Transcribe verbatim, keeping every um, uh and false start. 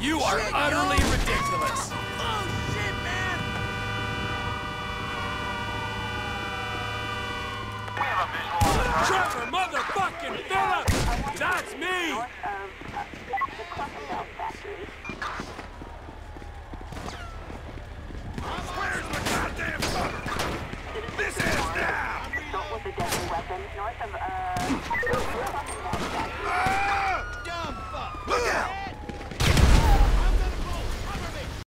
You are shit, utterly yo. ridiculous. Oh, shit, man! We have a visual on the target. Trevor motherfucking Phillips! That's me! North of uh, the Cluckenbell factory. Where's my goddamn cover? This is now! Assault with a deadly weapon north of uh, the Cluckenbell factory. Ah! Dumb fuck! Look out!